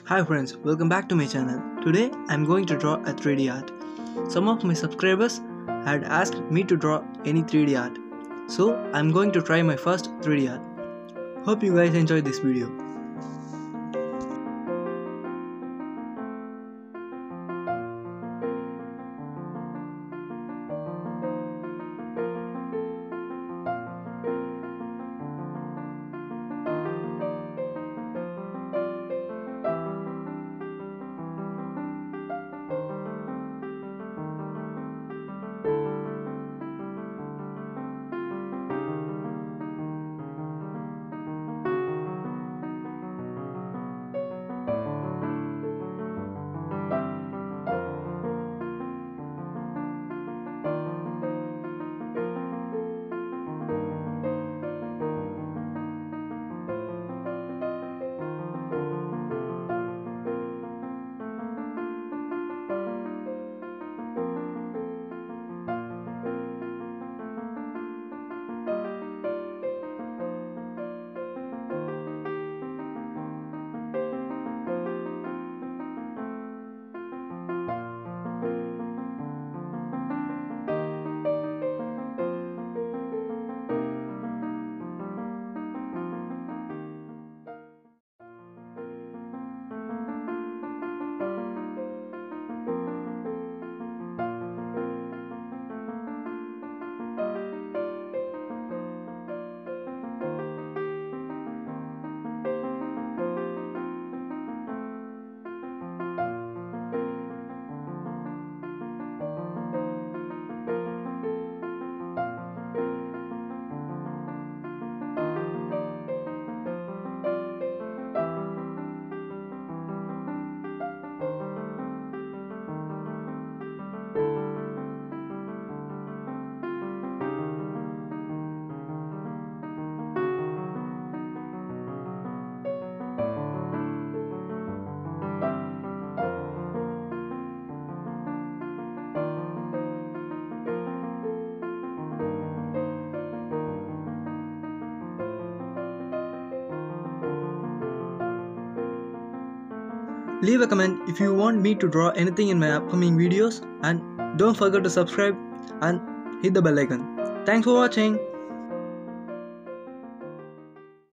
Hi friends, welcome back to my channel. Today I'm going to draw a 3D art. Some of my subscribers had asked me to draw any 3D art. So I'm going to try my first 3D art. Hope you guys enjoyed this video. Leave a comment if you want me to draw anything in my upcoming videos, and don't forget to subscribe and hit the bell icon. Thanks for watching.